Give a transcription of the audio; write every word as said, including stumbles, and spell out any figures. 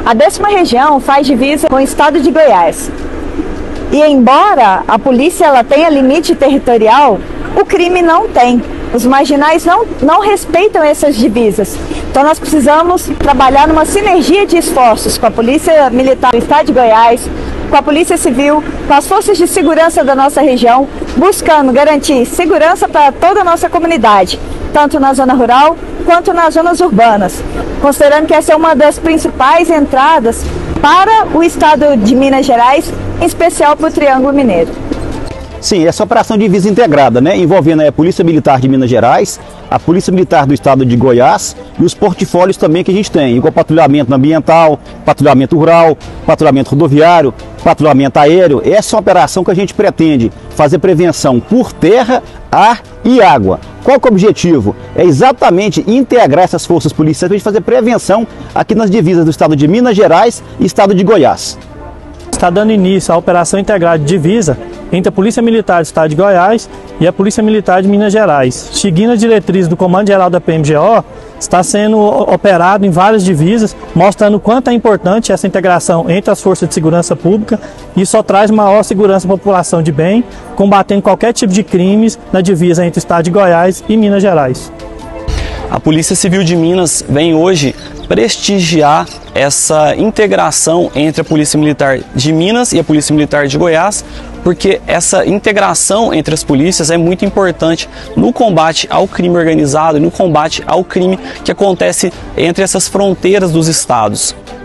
A décima região faz divisa com o estado de Goiás. E embora a polícia ela tenha limite territorial, o crime não tem. Os marginais não, não respeitam essas divisas. Então nós precisamos trabalhar numa sinergia de esforços com a Polícia Militar do Estado de Goiás, com a Polícia Civil, com as forças de segurança da nossa região, buscando garantir segurança para toda a nossa comunidade, tanto na zona rural quanto nas zonas urbanas, considerando que essa é uma das principais entradas para o estado de Minas Gerais, em especial para o Triângulo Mineiro. Sim, essa operação de divisa integrada, né, envolvendo a Polícia Militar de Minas Gerais, a Polícia Militar do Estado de Goiás e os portfólios também que a gente tem, igual patrulhamento ambiental, patrulhamento rural, patrulhamento rodoviário, patrulhamento aéreo. Essa é uma operação que a gente pretende fazer prevenção por terra, ar e água. Qual que é o objetivo? É exatamente integrar essas forças policiais para a gente fazer prevenção aqui nas divisas do Estado de Minas Gerais e Estado de Goiás. Está dando início à operação integrada de divisa entre a Polícia Militar do Estado de Goiás e a Polícia Militar de Minas Gerais. Seguindo as diretrizes do Comando Geral da P M G O, está sendo operado em várias divisas, mostrando o quanto é importante essa integração entre as forças de segurança pública. Isso só traz maior segurança à população de bem, combatendo qualquer tipo de crimes na divisa entre o Estado de Goiás e Minas Gerais. A Polícia Civil de Minas vem hoje prestigiar essa integração entre a Polícia Militar de Minas e a Polícia Militar de Goiás, porque essa integração entre as polícias é muito importante no combate ao crime organizado e no combate ao crime que acontece entre essas fronteiras dos estados.